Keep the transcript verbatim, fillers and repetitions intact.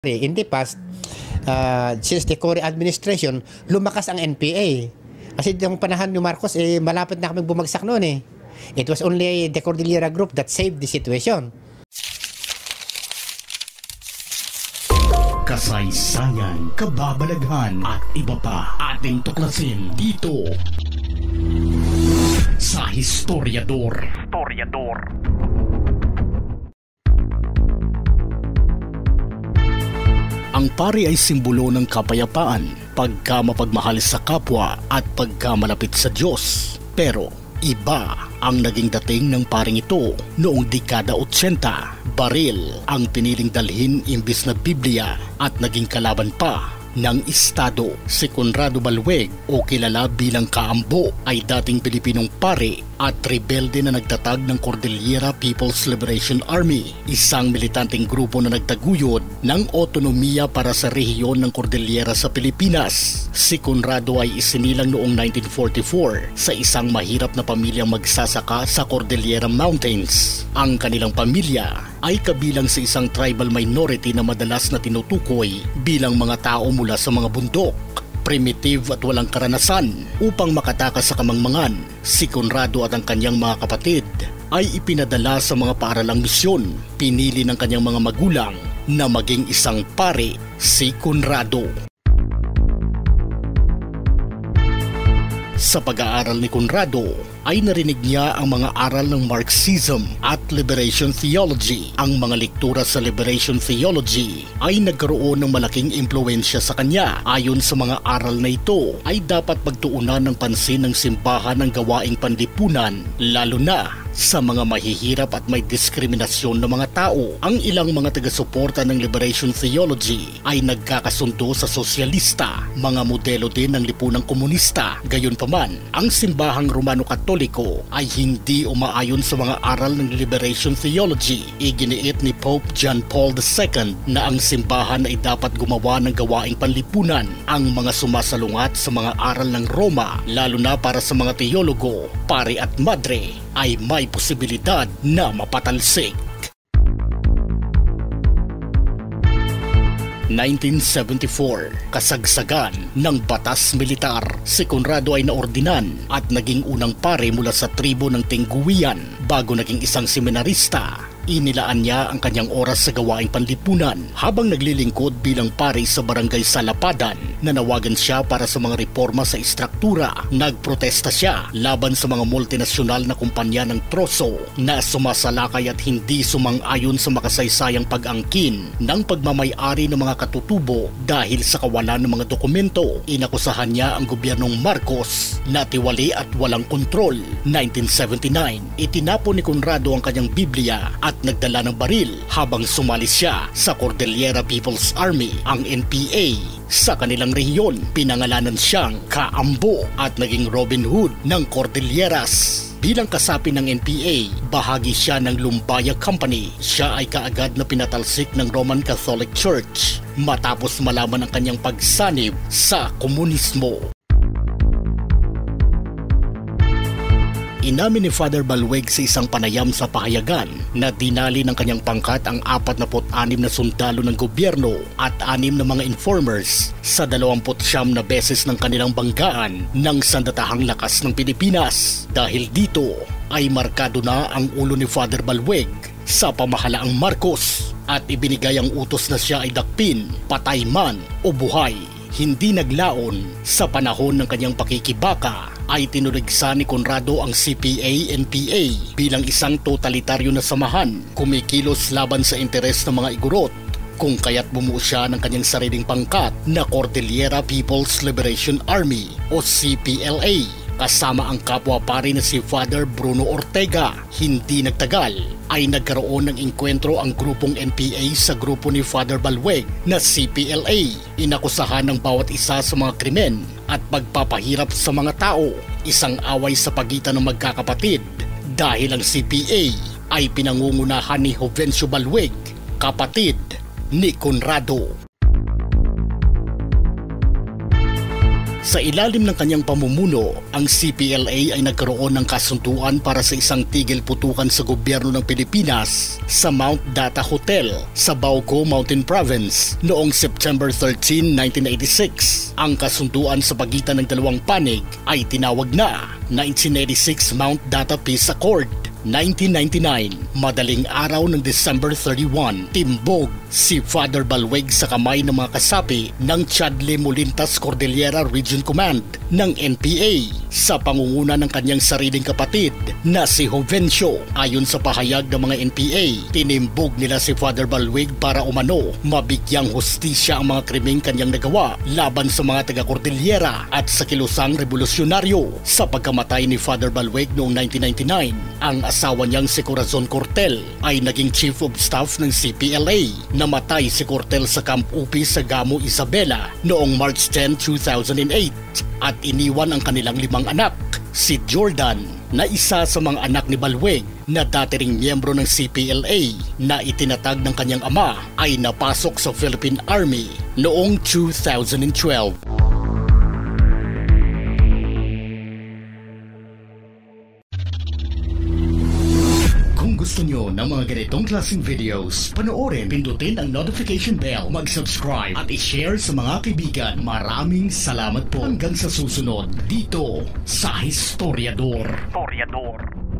In the past, uh, since the Cory administration, lumakas ang N P A. Kasi yung panahon ni Marcos, eh, malapit na kami bumagsak noon eh. It was only the Cordillera Group that saved the situation. Kasaysayan, kababalaghan at iba pa ating tuklasin dito sa Historiador. Historiador. Ang pari ay simbolo ng kapayapaan, pagka mapagmahal sa kapwa at pagka malapit sa Diyos. Pero iba ang naging dating ng paring ito noong dekada eighty. Baril ang piniling dalhin imbis na Biblia at naging kalaban pa ng Estado. Si Conrado Balweg o kilala bilang Kaambo ay dating Pilipinong pare at rebelde na nagtatag ng Cordillera People's Liberation Army, isang militanteng grupo na nagtaguyod ng otonomiya para sa rehiyon ng Cordillera sa Pilipinas. Si Conrado ay isinilang noong nineteen forty-four sa isang mahirap na pamilyang magsasaka sa Cordillera Mountains. Ang kanilang pamilya ay kabilang sa isang tribal minority na madalas na tinutukoy bilang mga tao mula sa mga bundok, primitive at walang karanasan. Upang makatakas sa kamangmangan, si Conrado at ang kanyang mga kapatid ay ipinadala sa mga paaralang misyon. Pinili ng kanyang mga magulang na maging isang pare si Conrado. Sa pag-aaral ni Conrado ay narinig niya ang mga aral ng Marxism at Liberation Theology. Ang mga lektura sa Liberation Theology ay nagkaroon ng malaking impluensya sa kanya. Ayon sa mga aral na ito ay dapat pagtuunan ng pansin ng simbahan ng gawaing panlipunan, lalo na sa mga mahihirap at may diskriminasyon na mga tao. Ang ilang mga taga-suporta ng Liberation Theology ay nagkakasundo sa sosyalista, mga modelo din ng lipunang komunista. Gayunpaman, ang simbahang Romano-Katoliko ay hindi umaayon sa mga aral ng Liberation Theology. Iginiit ni Pope John Paul the Second na ang simbahan ay dapat gumawa ng gawaing panlipunan. Ang mga sumasalungat sa mga aral ng Roma, lalo na para sa mga teologo, pare at madre, ay may posibilidad na mapatalsik. nineteen seventy-four, kasagsagan ng batas militar. Si Conrado ay naordinan at naging unang pare mula sa tribo ng Tinguian. Bago naging isang seminarista, inilaan niya ang kanyang oras sa gawaing panlipunan habang naglilingkod bilang pare sa barangay Salapadan. Nanawagan siya para sa mga reforma sa istruktura. Nagprotesta siya laban sa mga multinasyonal na kumpanya ng troso na sumasalakay at hindi sumang-ayon sa makasaysayang pag-angkin ng pagmamay-ari ng mga katutubo dahil sa kawalan ng mga dokumento. Inakusahan niya ang gobyernong Marcos na tiwali at walang kontrol. nineteen seventy-nine, itinapon ni Conrado ang kanyang Biblia at nagdala ng baril habang sumali siya sa Cordillera People's Army, ang N P A. Sa kanilang rehiyon, pinangalanan siyang Kaambo at naging Robin Hood ng Cordilleras. Bilang kasapi ng N P A, bahagi siya ng Lumbaya Company. Siya ay kaagad na pinatalsik ng Roman Catholic Church matapos malaman ang kanyang pagsanib sa komunismo. Inamin ni Father Balweg sa isang panayam sa pahayagan na dinali ng kanyang pangkat ang forty-six na sundalo ng gobyerno at anim na mga informers sa twenty-nine na beses ng kanilang banggaan ng sandatahang lakas ng Pilipinas. Dahil dito ay markado na ang ulo ni Father Balweg sa pamahalaang Marcos at ibinigay ang utos na siya ay dakpin, patay man o buhay. Hindi naglaon sa panahon ng kanyang pakikibaka ay tinuligsa ni Conrado ang C P A N P A bilang isang totalitaryo na samahan, kumikilos laban sa interes ng mga igorot, kung kaya't bumuo siya ng kanyang sariling pangkat na Cordillera People's Liberation Army o C P L A kasama ang kapwa pare na si Father Bruno Ortega. Hindi nagtagal ay nagkaroon ng engkwentro ang grupong N P A sa grupo ni Father Balweg na C P L A. Inakusahan ng bawat isa sa mga krimen at pagpapahirap sa mga tao, isang away sa pagitan ng magkakapatid dahil ang C P A ay pinangungunahan ni Jovencio Balweg, kapatid ni Conrado. Sa ilalim ng kanyang pamumuno, ang C P L A ay nagkaroon ng kasunduan para sa isang tigil putukan sa gobyerno ng Pilipinas sa Mount Data Hotel sa Bauco Mountain Province noong September thirteenth, nineteen eighty-six. Ang kasunduan sa pagitan ng dalawang panig ay tinawag na nineteen eighty-six Mount Data Peace Accord. nineteen ninety-nine, madaling araw ng December thirty-first, timbog si Father Balweg sa kamay ng mga kasapi ng Chadle Molintas Cordillera Region Command ng N P A sa pangunguna ng kanyang sariling kapatid na si Jovencio. Ayon sa pahayag ng mga N P A, tinimbog nila si Father Balweg para umano mabigyang hustisya ang mga krimeng kanyang nagawa laban sa mga taga-Cordillera at sa kilusang revolusyonaryo. Sa pagkamatay ni Father Balweg noong nineteen ninety-nine, ang asawa niyang si Corazon Cortel ay naging Chief of Staff ng C P L A. Namatay si Cortel sa Camp U P sa Gamo, Isabela noong March tenth, two thousand eight at iniwan ang kanilang limang anak. Si Jordan, na isa sa mga anak ni Balweg na dati ring miyembro ng C P L A na itinatag ng kanyang ama, ay napasok sa Philippine Army noong two thousand twelve. Gusto nyo ng mga ganitong klaseng videos, panoorin, pindutin ang notification bell, mag-subscribe at i-share sa mga kaibigan. Maraming salamat po hanggang sa susunod dito sa Historiador. Historiador.